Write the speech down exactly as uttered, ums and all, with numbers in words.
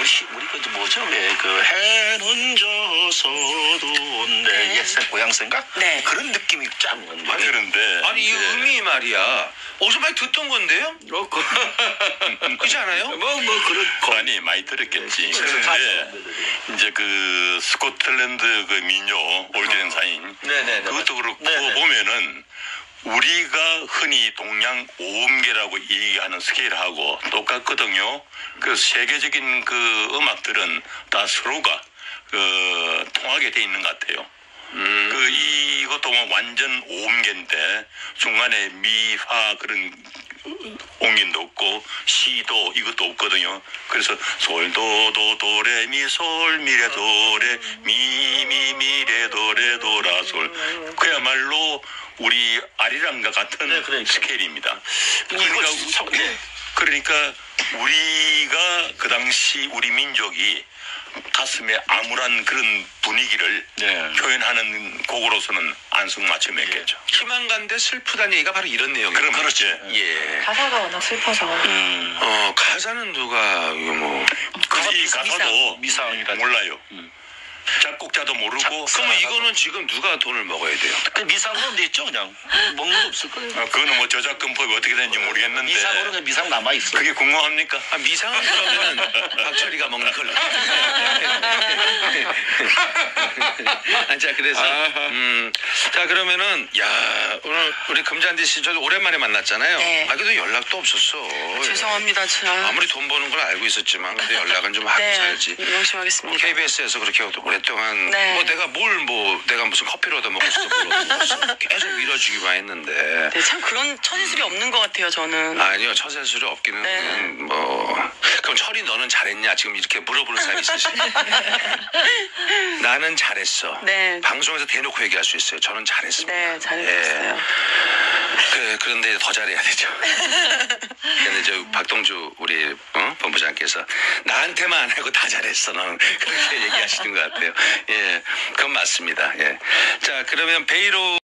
우리 시- 우리 그 뭐죠? 왜 그 해는 져서도 온대 네. 옛새 고향생각? 네. 그런 느낌이 쫙 오는데. 아니, 그런데 아니 이 이제 음이 말이야. 어디서 많이 듣던 건데요? 어, 그, 그렇지 않아요? 뭐, 뭐, 그렇고. 많이 많이 들었겠지. 그래서 그런데 다 이제 그 스코틀랜드 그 민요 올드앤 사인 네네네. 그것도 그렇고 네네. 보면은 우리가 흔히 동양 오음계라고 얘기하는 스케일하고 똑같거든요. 그래서 세계적인 그 음악들은 다 서로가 그 통하게 돼 있는 것 같아요. 음. 그 이것도 뭐 완전 오음계인데 중간에 미화 그런 옹긴도 없고 시도 이것도 없거든요. 그래서 솔도도 도레미 솔 미레 도레 미미 미레 도레 도라 솔 그야말로 우리 아리랑과 같은 네, 그러니까. 스케일입니다. 이거 그러니까, 성- 네. 그러니까 우리가 그 당시 우리 민족이 가슴에 암울한 그런 분위기를 네. 표현하는 곡으로서는 안성맞춤했겠죠. 희망간데 슬프다는 얘기가 바로 이런 내용이에요. 그럼 그렇지. 예. 가사가 워낙 슬퍼서. 음. 어 가사는 누가 이거 뭐 그 이 미상. 가사도 미상이라. 몰라요. 작곡자도 모르고. 작- 그러면 이거는 지금 누가 돈을 먹어야 돼요? 그 미상으로 돼 있죠, 그냥. 먹는 거 없을 거예요. 아, 그거는 뭐 저작권법이 어떻게 되는지 모르겠는데. 미상으로 그냥 미상 남아있어. 그게 궁금합니까? 아, 미상은 그러면은 박철이가 먹는 걸로. 아, 자 그래서 음, 자 그러면은 야 오늘 우리 금잔디 씨 저도 오랜만에 만났잖아요. 네. 아 그래도 연락도 없었어. 죄송합니다, 참. 아무리 돈 버는 걸 알고 있었지만 근데 연락은 좀 하고 네, 살지. 명심하겠습니다. 케이비에스에서 그렇게 오랫동안 네. 뭐 내가 뭘 뭐 내가 무슨 커피를 얻어 먹고 싶어 물어보고 계속 밀어주기만 했는데 네, 참 그런 처지술이 없는 것 같아요, 저는. 아니요 처세술이 없기는 네. 음, 뭐 그럼 철이 너는 잘했냐 지금 이렇게 물어보는 사람이 있으시 나는 잘했어. 네. 방송에서 대놓고 얘기할 수 있어요. 저는 잘했습니다. 네, 잘해주셨어요. 그, 그런데 더 잘해야 되죠. 근데 저 박동주 우리 어? 본부장께서 나한테만 안 하고 다 잘했어 너는 그렇게 얘기하시는 것 같아요. 예, 그건 맞습니다. 예. 자 그러면 베이로